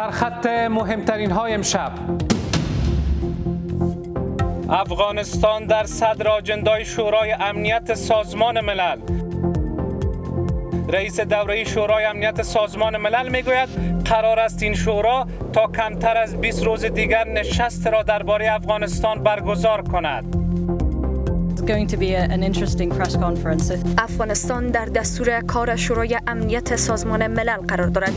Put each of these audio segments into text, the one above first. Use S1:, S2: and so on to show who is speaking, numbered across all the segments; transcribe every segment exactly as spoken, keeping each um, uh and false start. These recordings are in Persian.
S1: سرخط مهمترین های امشب: افغانستان در صدر آجندای شورای امنیت سازمان ملل. رئیس دوره شورای امنیت سازمان ملل میگوید قرار است این شورا تا کمتر از بیست روز دیگر نشست را درباره افغانستان برگزار کند.
S2: افغانستان در دستور کار شورای امنیت سازمان ملل قرار دارد.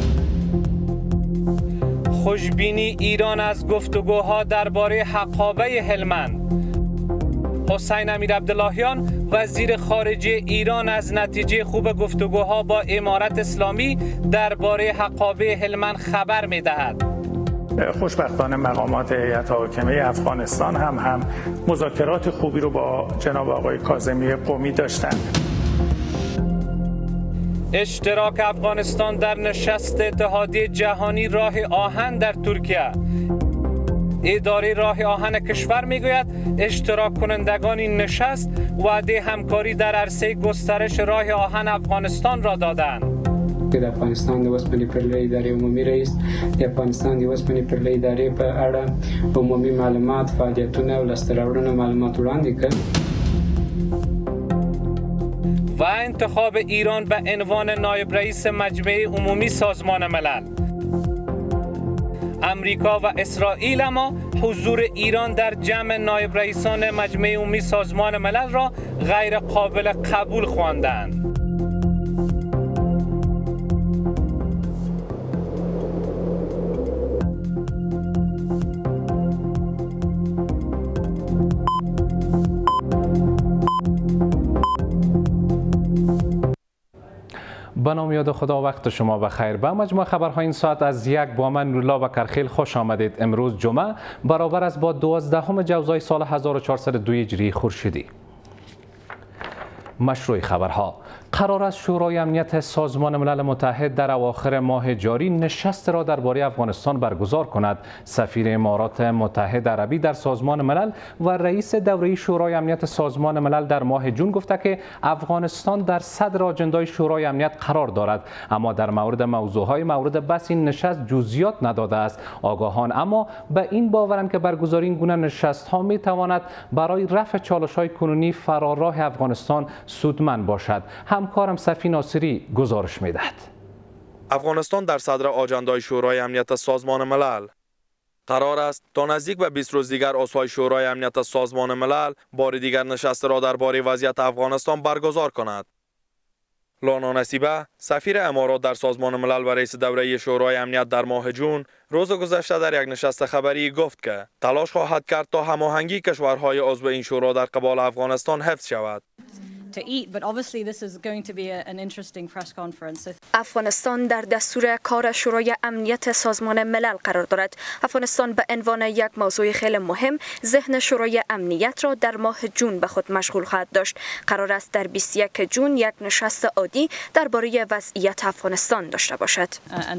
S1: خوشبینی ایران از گفتگوها درباره حقابه هلمند. حسین امیر عبداللهیان وزیر خارجه ایران از نتیجه خوب گفتگوها با امارت اسلامی درباره حقابه هلمند خبر می‌دهد.
S3: خوشبختانه مقامات هیئت حاکمه افغانستان هم هم مذاکرات خوبی رو با جناب آقای کاظمی قمی داشتند.
S1: اشتراک افغانستان در نشست اتحادیه جهانی راه آهن در ترکیه. اداره راه آهن کشور میگوید اشتراک کنندگان این نشست وعده همکاری در عرصه گسترش راه آهن افغانستان را دادند.
S4: د افغانستان د اوسپنې پرلې ادارې عمومي رئیس د افغانستان د اوسپنې پرلې ادارې په اړه عمومي معلومات، فعالیتونه او لاسته راوړنو معلومات وړاندې کړ.
S1: و انتخاب ایران به عنوان نایب رئیس مجمع عمومی سازمان ملل. امریکا و اسرائیل اما حضور ایران در جمع نایب رئیسان مجمع عمومی سازمان ملل را غیر قابل قبول خواندند.
S5: به نام یاد خدا، وقت شما بخیر. به مجموع خبرهای این ساعت از یک با من نورالله بکرخیل خوش آمدید. امروز جمعه برابر است با دوازدهم جوزای سال هزار و چهارصد و دو هجری خورشیدی. مشروع خبرها: قرار است شورای امنیت سازمان ملل متحد در اواخر ماه جاری نشست را درباره افغانستان برگزار کند. سفیر امارات متحده عربی در سازمان ملل و رئیس دوره شورای امنیت سازمان ملل در ماه جون گفته که افغانستان در صدر آجندای شورای امنیت قرار دارد، اما در مورد موضوعهای مورد بحث این نشست جزئیات نداده است. آگاهان اما به این باورند که برگزاری این گونه نشست ها می تواند برای رفع چالش های کنونی فراراه افغانستان سودمند باشد. همکارم صفی ناصری گزارش می‌دهد.
S6: افغانستان در صدر آجندای شورای امنیت سازمان ملل. قرار است تا نزدیک به بیست روز دیگر عضوهای شورای امنیت سازمان ملل بار دیگر نشست را درباره وضعیت افغانستان برگزار کند. لانا نصیبه، سفیر امارات در سازمان ملل و رئیس دوره شورای امنیت در ماه جون، روز گذشته در یک نشست خبری گفت که تلاش خواهد کرد تا هماهنگی کشورهای عضو این شورا در قبال افغانستان حفظ شود.
S2: افغانستان در دستور کار شورای امنیت سازمان ملل قرار دارد. افغانستان به عنوان یک موضوع خیلی مهم ذهن شورای امنیت را در ماه جون به خود مشغول خواهد داشت. قرار است در بیست و یکم جون یک نشست عادی درباره وضعیت افغانستان داشته باشد.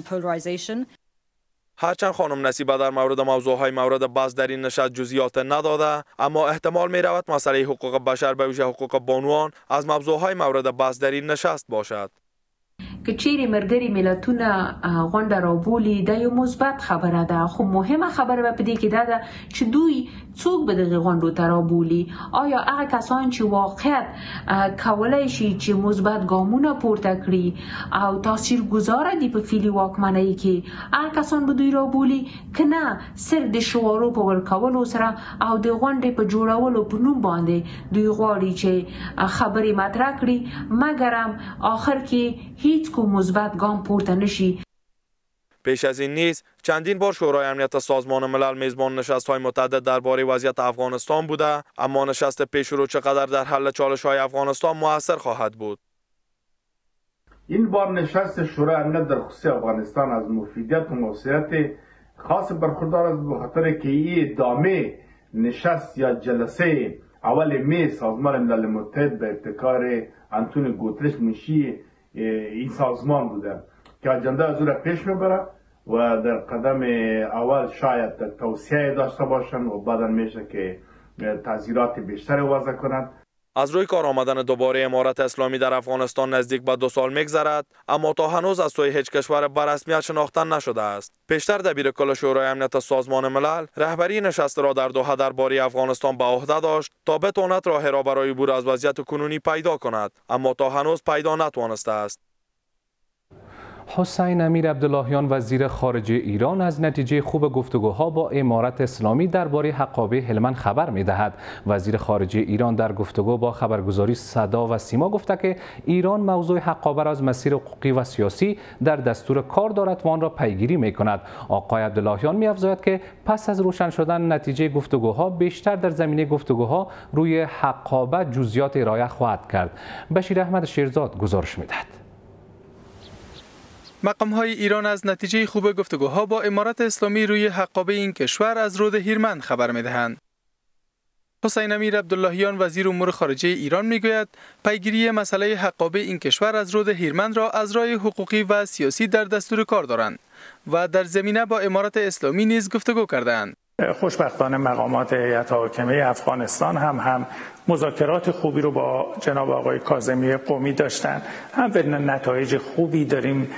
S6: هرچند خانم نصیبه در مورد موضوعهای مورد بحث در این نشست جزئیات نداده، اما احتمال می رود مسئله حقوق بشر به ویژه حقوق بانوان از موضوعهای مورد بحث در این نشست باشد.
S7: که چیرې ملګري ملتونه غونډه راوبولي دا یو مثبت خبره ده، خو مهمه خبره به دې کې دا ده چې دوی څوک به دغه غونډو ته راوبولي. آیا هغه کسان چې واقعیت کولای شي چې مثبت ګامونه پورته کړي او تاثیرګذار دي په فعلي واکمنۍ کې، هغه کسان به دوی راوبولي که نه صرف د شعارو په ورکولو سره او د غونډې په جوړولو په نوم باندې دوی غواړي چې خبرې مطرح کړي، مګر هم آخر کې هیچ کو مثبت گام پورته نشي.
S6: پیش از این نیز چندین بار شورای امنیت سازمان ملل میزبان نشست‌های متعدد درباره وضعیت افغانستان بوده، اما نشست پیشرو چقدر در حل چالش‌های افغانستان موثر خواهد بود.
S8: این بار نشست شورای امنیت در خصوص افغانستان از مفیدیت و موثریت خاص برخوردار است، به خاطر که این ادامه نشست یا جلسه اول می سازمان ملل متحد به ابتکار انتونیو گوترش منشی این سازمان بوده که اجنده از او را پیش میبره و در قدم اول شاید توصیه داشته باشند و بعدا میشه که تعزیرات بیشتر وضع کنند.
S6: از روی کار آمدن دوباره امارت اسلامی در افغانستان نزدیک به دو سال می‌گذرد، اما تا هنوز از سوی هیچ کشور به رسمیت شناخته نشده است. پیشتر دبیر کل شورای امنیت سازمان ملل رهبری نشست را در دوحه درباره افغانستان به عهده داشت تا بتواند راه را برای عبور از وضعیت کنونی پیدا کند، اما تا هنوز پیدا نتوانسته است.
S5: حسین امیر عبداللهیان وزیر خارجه ایران از نتیجه خوب گفتگوها با امارت اسلامی درباره حقابه هلمند خبر می‌دهد. وزیر خارجه ایران در گفتگو با خبرگزاری صدا و سیما گفته که ایران موضوع حقابه را از مسیر حقوقی و سیاسی در دستور کار دارد و آن را پیگیری می‌کند. آقای عبداللهیان می‌افزاید که پس از روشن شدن نتیجه گفتگوها بیشتر در زمینه گفتگوها روی حقابه جزئیات ارائه خواهد کرد. بشیر احمد شیرزاد گزارش می‌دهد.
S9: مقام‌های ایران از نتیجه خوب گفتگوها با امارت اسلامی روی حقابه این کشور از رود هیرمند خبر می‌دهند. حسین امیر عبداللهیان وزیر امور خارجه ایران میگوید پیگیری مسئله حقابه این کشور از رود هیرمند را از راه حقوقی و سیاسی در دستور کار دارند و در زمینه با امارت اسلامی نیز گفتگو کردند.
S3: خوشبختانه مقامات هیئت حاکمه افغانستان هم هم مذاکرات خوبی رو با جناب آقای کاظمی قمی داشتن، هم به نتایج خوبی داریم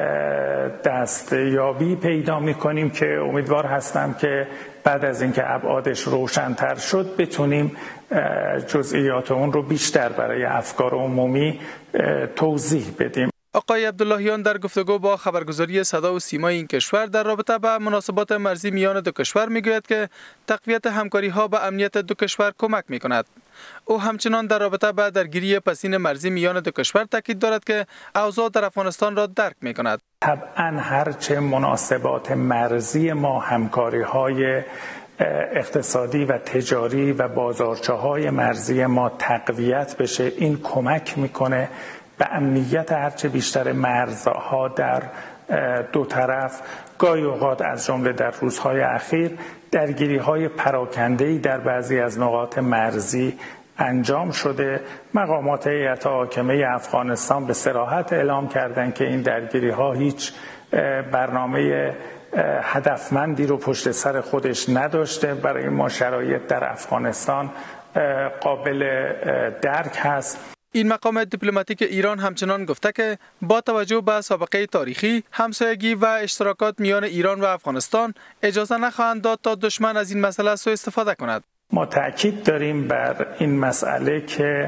S3: دستیابی پیدا می‌کنیم که امیدوار هستم که بعد از اینکه ابعادش روشن‌تر شد بتونیم جزئیات اون رو بیشتر برای افکار عمومی توضیح بدیم.
S9: آقای عبداللهیان در گفتگو با خبرگزاری صدا و سیما این کشور در رابطه با مناسبات مرزی میان دو کشور میگوید که تقویت همکاری‌ها به امنیت دو کشور کمک می‌کند. او همچنان در رابطه با درگیری پسین مرزی میان دو کشور تاکید دارد که اوضاع در افغانستان را درک می‌کند.
S3: طبعاً هرچه مناسبات مرزی ما، همکاری‌های اقتصادی و تجاری و بازارچه‌های مرزی ما تقویت بشه، این کمک می‌کنه به امنیت هرچه بیشتر مرزها در دو طرف. گاهی اوقات از جمله در روزهای اخیر درگیری‌های پراکنده‌ای در بعضی از نقاط مرزی انجام شده. مقامات هیئت حاکمه افغانستان به صراحت اعلام کردند که این درگیری‌ها هیچ برنامه هدفمندی رو پشت سر خودش نداشته. برای ما شرایط در افغانستان قابل درک هست.
S9: این مقام دیپلماتیک ایران همچنان گفته که با توجه به سابقه تاریخی، همسایگی و اشتراکات میان ایران و افغانستان اجازه نخواهند داد تا دشمن از این مسئله سوء استفاده کند.
S3: ما تاکید داریم بر این مسئله که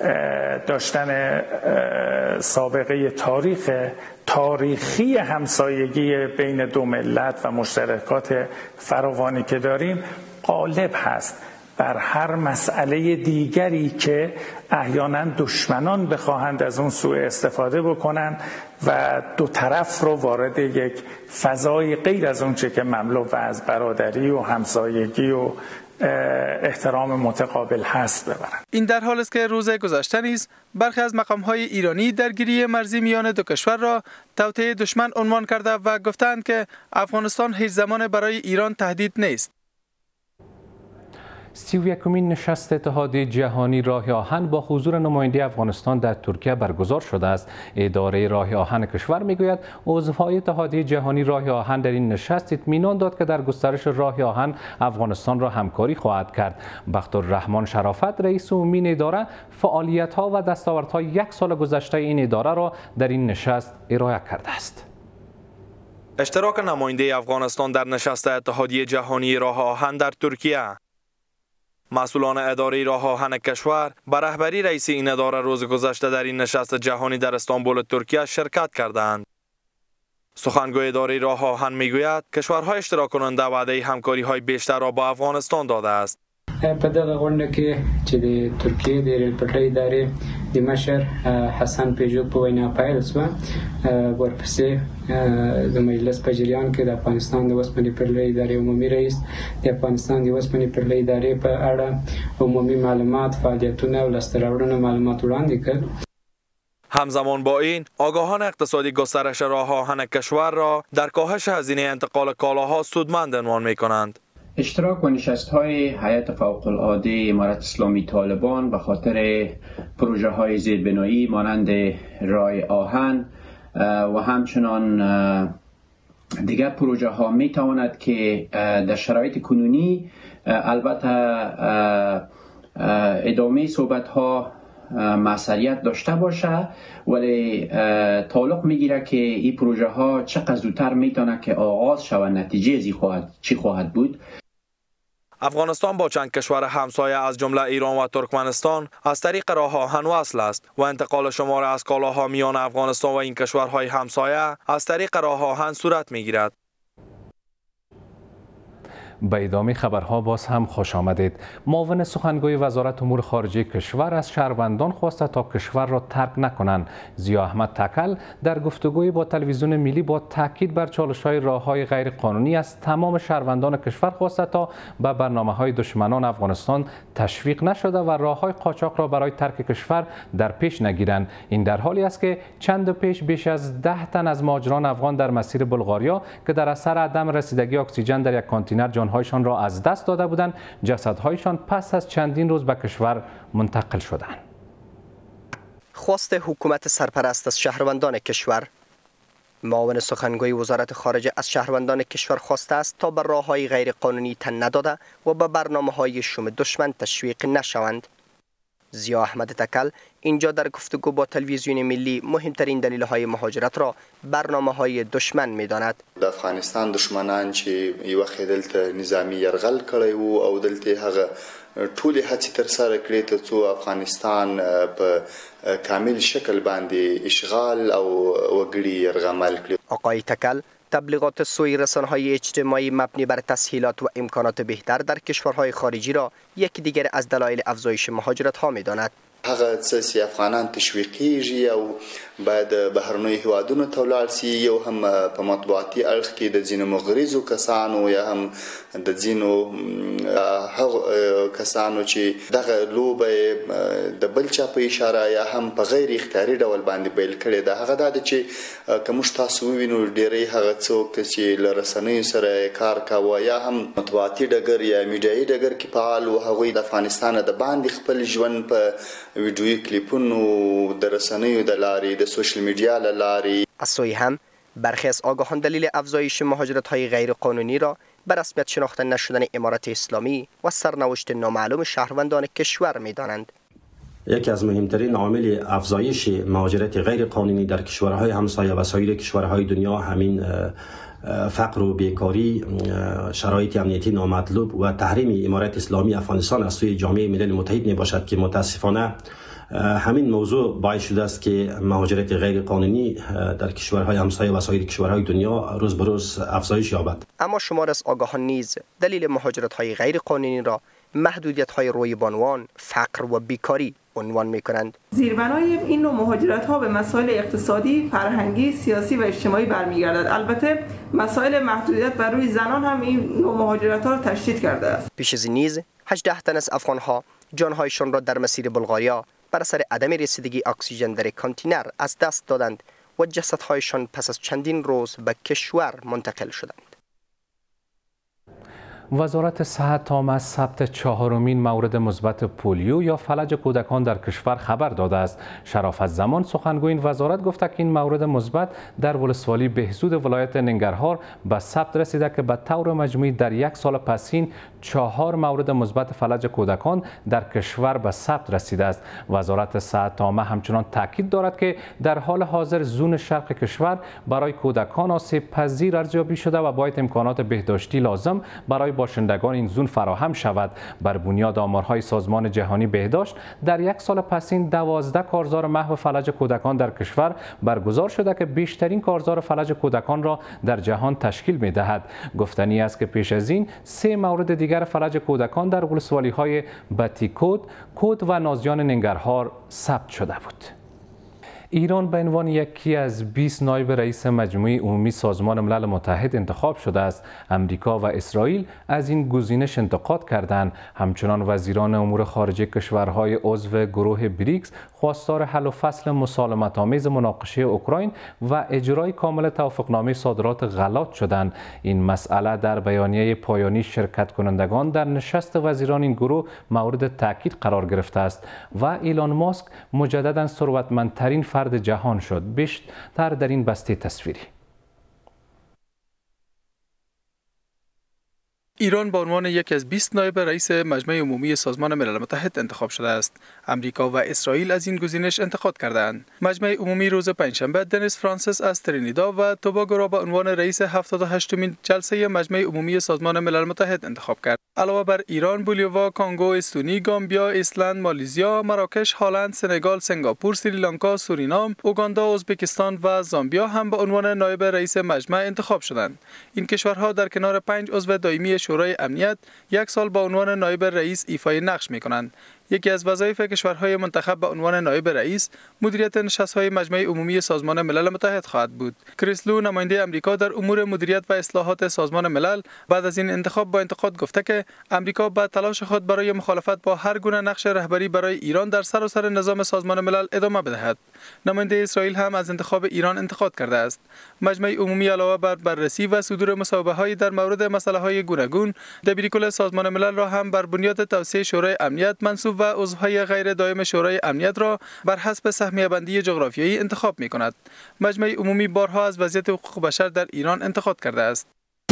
S3: داشتن سابقه تاریخ تاریخی همسایگی بین دو ملت و مشترکات فراوانی که داریم غالب هست بر هر مسئله دیگری که احیانا دشمنان بخواهند از اون سوء استفاده بکنن و دو طرف رو وارد یک فضای غیر از اون چه که مملو و از برادری و همسایگی و احترام متقابل هست ببرند.
S9: این در حال است که روز گذشته نیز برخی از مقام‌های ایرانی درگیری مرزی میان دو کشور را توطئه دشمن عنوان کرده و گفتند که افغانستان هیچ زمان برای ایران تهدید نیست.
S5: سی و یکمین نشست اتحادیه جهانی راه آهن با حضور نماینده افغانستان در ترکیه برگزار شده است. اداره راه آهن کشور میگوید عضوهای اتحادیه جهانی راه آهن در این نشست اطمینان داد که در گسترش راه آهن افغانستان را همکاری خواهد کرد. بختالرحمن شرافت رئیس عمومی این اداره فعالیت‌ها و دستاوردهای یک سال گذشته این اداره را در این نشست ارائه کرده است.
S6: اشتراک نماینده افغانستان در نشست اتحادیه جهانی راه آهن در ترکیه. مسئولان اداره راه آهن کشور به رهبری رئیس این اداره روز گذشته در این نشست جهانی در استانبول ترکیه شرکت کردند. سخنگوی اداره راه آهن میگوید کشورهای اشتراک کننده وعده همکاری های بیشتر را با افغانستان داده است.
S4: په دغه غونډه کې چې د ترکیې د ریل پټلۍ ادارې د مشر حسن پیژوک په وینا پیل شوه، ورپسې د مجلس په جریان کې د افغانستان د اوسپنې پټلۍ ادارې عمومي رئیس د افغانستان د اوسپنې پټلۍ ادارې په اړه عمومي معلومات، فعالیتونه او لاسته راوړنو معلومات وړاندې کړل.
S6: همزمان با این آگاهان اقتصادی گسترش راه آهن کشور را در کاهش هزینه انتقال کالاها سودمند عنوان می‌کنند.
S10: اشتراک و نشست‌های هیئت فوق‌العاده امارت اسلامی طالبان به خاطر پروژه های زیربنایی مانند راه آهن و همچنان دیگر پروژه ها می تواند که در شرایط کنونی البته ادامه صحبت ها موثریت داشته باشه، ولی تعلق میگیره که این پروژه ها چقدر زودتر میتونه که آغاز شود، نتیجه ازی خواهد چی خواهد بود.
S6: افغانستان با چند کشور همسایه از جمله ایران و ترکمنستان از طریق راه آهن وصل است و انتقال شمار از کالاها میان افغانستان و این کشورهای همسایه از طریق راه آهن صورت میگیرد.
S5: به ادامه خبرها باز هم خوش آمدید. معاون سخنگوی وزارت امور خارجه کشور از شهروندان خواسته تا کشور را ترک نکنند. ضیا احمد تکل در گفتگوی با تلویزیون ملی با تاکید بر چالش‌های راه‌های غیر قانونی از تمام شهروندان کشور خواسته تا به برنامه‌های دشمنان افغانستان تشویق نشده و راه‌های قاچاق را برای ترک کشور در پیش نگیرند. این در حالی است که چند پیش بیش از ده تن از مهاجران افغان در مسیر بلغاریا که در اثر عدم رسیدگی اکسیژن در یک کانتینر جان هایشان را از دست داده بودند، جسدهایشان پس از چندین روز به کشور منتقل شدند.
S11: خواست حکومت سرپرست از شهروندان کشور. معاون سخنگوی وزارت خارجه از شهروندان کشور خواسته است تا به راه‌های غیر قانونی تن نداده و به برنامه‌های شوم دشمن تشویق نشوند. ضیا احمد تکل اینجا در گفتگو با تلویزیون ملی مهمترین دلیل‌های مهاجرت را برنامه‌های دشمن می‌داند.
S12: د افغانستان دشمنان چې یو وخت دلته نظامی یرغل کړی وو او دلته هغه ټولې هڅې تر سره کړې ترڅو افغانستان په کامل شکل باندې اشغال او وګړي یرغمل کړي.
S11: آقای تکل تبلیغات سوی رسانه‌های اجتماعی مبنی بر تسهیلات و امکانات بهتر در کشورهای خارجی را یکی دیگر از دلایل افزایش مهاجرت‌ها می‌داند.
S12: هغه څه چې افغانان تشویقیږي او باید بهرنیو هیوادونو ته ولاړ سي، یو هم په مطبوعاتي اړخ کې د ځینو مغرضو کسانو یا هم د ځینو هغو کسانو چې دغه لوبه د بل چا په اشاره یا هم په غیر اختیاري ډول باندې بیل کړې ده. هغه دا چې کوم تاسو وینو ډېری هغه څوک چې له رسنیو سره کار کاوه یا هم مطبوعاتي ډګر یا میډیایي ډګر کې فعال و، هغوی د افغانستان د باندې خپل ژوند په ویډیویي کلیپونو د رسنیو د لارې د سوشل میډیا له لارې.
S11: از سوی هم برخی از آگاهان دلیل افزایش مهاجرت‌های غیر قانونی را به رسمیت شناخته نشدن امارت اسلامی و سرنوشت نامعلوم شهروندان کشور می‌دانند.
S13: یکی از مهمترین عوامل افزایش مهاجرت غیر قانونی در کشورهای همسایه و سایر کشورهای دنیا همین فقر و بیکاری، شرایط امنیتی نامطلوب و تحریم امارت اسلامی افغانستان از سوی جامعه ملل متحد می باشد که متاسفانه همین موضوع باعث شده است که مهاجرت غیر قانونی در کشورهای همسایه و سایر کشورهای دنیا روز به روز افزایش یابد.
S11: اما شمار از آگاهان نیز دلیل مهاجرت‌های غیر قانونی را محدودیت‌های روی بانوان، فقر و بیکاری عنوان می‌کنند.
S14: زیربنای این نوع مهاجرت‌ها به مسائل اقتصادی، فرهنگی، سیاسی و اجتماعی برمیگردد. البته مسائل محدودیت بر روی زنان هم این نوع مهاجرت‌ها را تشدید کرده است.
S11: پیش از این نیز هجده تن از افغان‌ها جان‌هایشان را در مسیر بلغاریا بر اثر عدم رسیدگی اکسیژن در کانتینر از دست دادند و جسدهایشان پس از چندین روز به کشور منتقل شدند.
S5: وزارت صحت تا از ثبت چهارمین مورد مثبت پولیو یا فلج کودکان در کشور خبر داده است. شرافت زمان سخنگوی این وزارت گفته که این مورد مثبت در ولسوالی بهزود ولایت ننگرهار به ثبت رسیده که به طور مجموعی در یک سال پسین چهار مورد مثبت فلج کودکان در کشور به ثبت رسیده است. وزارت صحت عامه همچنان تاکید دارد که در حال حاضر زون شرق کشور برای کودکان آسیب پذیر ارزیابی شده و باید امکانات بهداشتی لازم برای باشندگان این زون فراهم شود. بر بنیاد آمارهای سازمان جهانی بهداشت در یک سال پسین دوازده کارزار محو فلج کودکان در کشور برگزار شده که بیشترین کارزار فلج کودکان را در جهان تشکیل می دهد. گفتنی است که پیش از این سه مورد دیگر فلج کودکان در ولسوالی های بتیکود، کود و نازیان ننگرهار ثبت شده بود. ایران به عنوان یکی از بیست نایب رئیس مجموعه عمومی سازمان ملل متحد انتخاب شده است. امریکا و اسرائیل از این گزینش انتقاد کردند. همچنان وزیران امور خارجه کشورهای عضو گروه بریکس خواستار حل و فصل مسالمت‌آمیز مناقشه اوکراین و اجرای کامل توافقنامه صادرات غلات شدند. این مسئله در بیانیه پایانی شرکت کنندگان در نشست وزیران این گروه مورد تاکید قرار گرفته است و ایلان ماسک مجدداً ثروتمندترین فرد جهان شد. بیشتر در این بسته تصویری.
S9: ایران به عنوان یکی از بیست نایب رئیس مجمع عمومی سازمان ملل متحد انتخاب شده است. امریکا و اسرائیل از این گزینش انتقاد کردند. مجمع عمومی روز پنجشنبه دنیس فرانسیس از ترینیداد و توباگو را به عنوان رئیس هفتاد و هشتمین جلسه مجمع عمومی سازمان ملل متحد انتخاب کرد. علاوه بر ایران، بولیویا، کانگو، استونی، گامبیا، ایسلند، مالزیا، مراکش، هلند، سنگال، سنگاپور، سریلانکا، سورینام، اوگاندا، ازبکستان و زامبیا هم به عنوان نایب رئیس مجمع انتخاب شدند. این کشورها در کنار پنج عضو دائمی شورای امنیت یک سال با عنوان نایب رئیس ایفای نقش می‌کنند. یکی از وظایف کشورهای منتخب به عنوان نایب رئیس مدیریت نشست‌های مجمع عمومی سازمان ملل متحد خواهد بود. کریس لو، نماینده امریکا در امور مدیریت و اصلاحات سازمان ملل، بعد از این انتخاب با انتقاد گفته که امریکا با تلاش خود برای مخالفت با هر گونه نقش رهبری برای ایران در سراسر نظام سازمان ملل ادامه بدهد. نماینده اسرائیل هم از انتخاب ایران انتقاد کرده است. مجمع عمومی علاوه بر بررسی و صدور مصوبه‌های در مورد مسائل گوناگون، دبیرکل سازمان ملل را هم بر بنیاد توصیه شورای امنیت منصوب و عضوهای غیر دائم شورای امنیت را بر حسب سهمیه بندی جغرافیایی انتخاب می کند. مجمع عمومی بارها از وضعیت حقوق بشر در ایران انتقاد کرده است.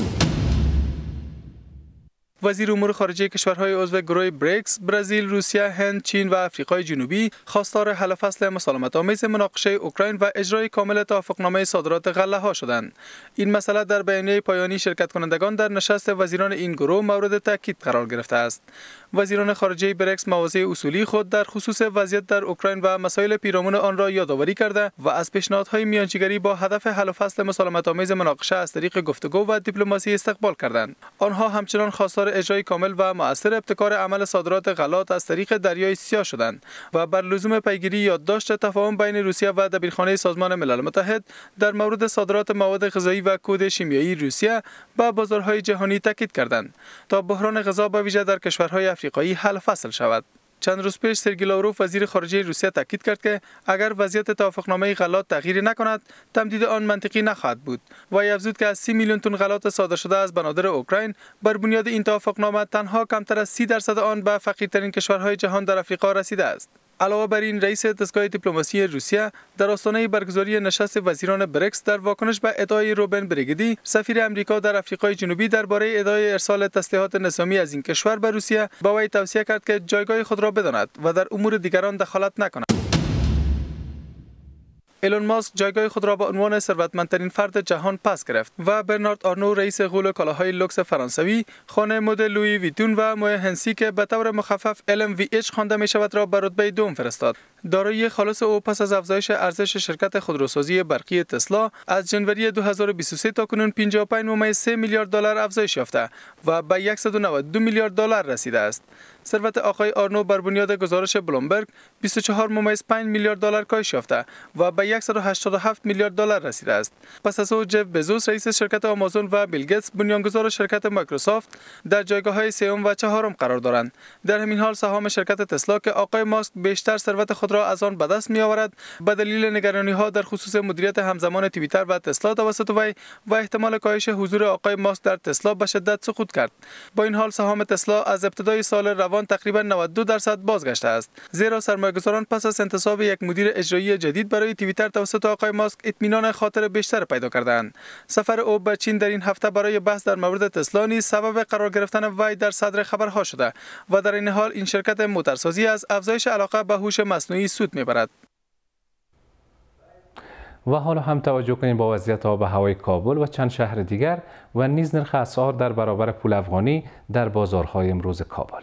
S9: وزیر امور خارجه کشورهای عضو گروه بریکس، برزیل، روسیه، هند، چین و آفریقای جنوبی خواستار حل فصل مسالمت آمیز مناقشه اوکراین و اجرای کامل توافقنامه صادرات غله ها شدند. این مسئله در بیانیه پایانی شرکت کنندگان در نشست وزیران این گروه مورد تاکید قرار گرفته است. وزیران خارجه بریکس مواضع اصولی خود در خصوص وضعیت در اوکراین و مسائل پیرامون آن را یادآوری کرده و از پیشنهادهای میانجیگری با هدف حل فصل مسالمت آمیز مناقشه از طریق گفتگو و دیپلماسی استقبال کردند. آنها همچنان خواستار اجرای کامل و مؤثر ابتکار عمل صادرات غلات از طریق دریای سیاه شدند و بر لزوم پیگیری یادداشت تفاهم بین روسیه و دبیرخانه سازمان ملل متحد در مورد صادرات مواد غذایی و کود شیمیایی روسیه به بازارهای جهانی تاکید کردند تا بحران غذا به ویژه در کشورهای آفریقایی حل فصل شود. چند روز پیش سرگئی لاوروف وزیر خارجه روسیه تاکید کرد که اگر وضعیت توافقنامه غلات تغییر نکند، تمدید آن منطقی نخواهد بود و افزود که از سی میلیون تن غلات صادر شده از بنادر اوکراین بر بنیاد این توافقنامه تنها کمتر از سی درصد آن به فقیرترین کشورهای جهان در آفریقا رسیده است. علاوه بر این، رئیس دستگاه دیپلماسی روسیه در آستانه برگزاری نشست وزیران بریکس در واکنش به ادعای روبن بریگدی، سفیر امریکا در آفریقای جنوبی درباره ادعای ارسال تسلیحات نظامی از این کشور به روسیه به وی توصیه کرد که جایگاه خود را بداند و در امور دیگران دخالت نکند. ایلون ماسک جایگاه خود را به عنوان ثروتمندترین فرد جهان پس گرفت و برنارد آرنو، رئیس غول کالاهای لوکس فرانسوی، خانه مد لویی ویتون و موی هنسی که به طور مخفف ال ام وی اچ خوانده می شود را به رتبه دوم فرستاد. دارایی خالص او پس از افزایش ارزش شرکت خودروسازی برقی تسلا از جنوری دو هزار و بیست و سه تا کنون پنجاه و پنج ممیز سه میلیارد دلار افزایش یافته و به صد و نود و دو میلیارد دلار رسیده است. ثروت آقای آرنو بر بنیاد گزارش بلومبرگ بیست و چهار ممیز پنج میلیارد دلار کاهش یافته و به صد و هشتاد و هفت میلیارد دلار رسیده است. پس از او جف بزوس، رئیس شرکت آمازون، و بیل گیتس، بنیانگذار شرکت مایکروسافت، در جایگاه‌های سوم و چهارم قرار دارند. در همین حال سهام شرکت تسلا که آقای ماسک بیشتر ثروت خود را از آن به دست می‌آورد، به دلیل نگرانی‌ها در خصوص مدیریت همزمان توییتر و تسلا توسط وی و احتمال کاهش حضور آقای ماسک در تسلا به شدت سقوط کرد. با این حال سهام تسلا از ابتدای سال روان تقریباً نود و دو درصد بازگشته است، زیرا سرمایه‌گذاران پس از انتصاب یک مدیر اجرایی جدید برای توییتر توسط آقای ماسک اطمینان خاطر بیشتر پیدا کردند. سفر او به چین در این هفته برای بحث در مورد تسلا نیز سبب قرار گرفتن وی در صدر خبرها شده و در این حال این شرکت موتورسازی از افزایش علاقه به هوش مصنوعی سود میبرد.
S5: و حالا هم توجه کنیم با وضعیت آب و هوای کابل و چند شهر دیگر و نیز نرخ اسعار در برابر پول افغانی در بازارهای امروز کابل.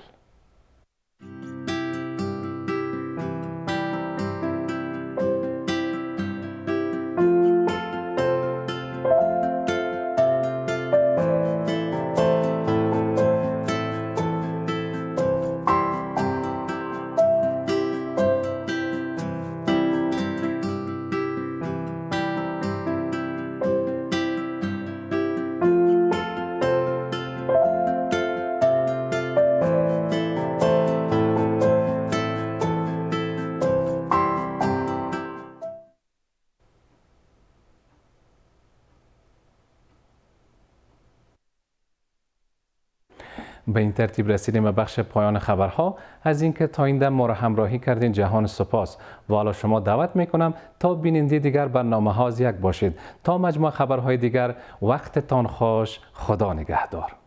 S5: به این ترتیب رسیدیم به بخش پایان خبرها. از اینکه تا این دم ما را همراهی کردین جهان سپاس و حالا شما دعوت میکنم تا بیننده دیگر برنامه ها از یک باشید. تا مجموع خبرهای دیگر، وقتتان خوش، خدا نگهدار.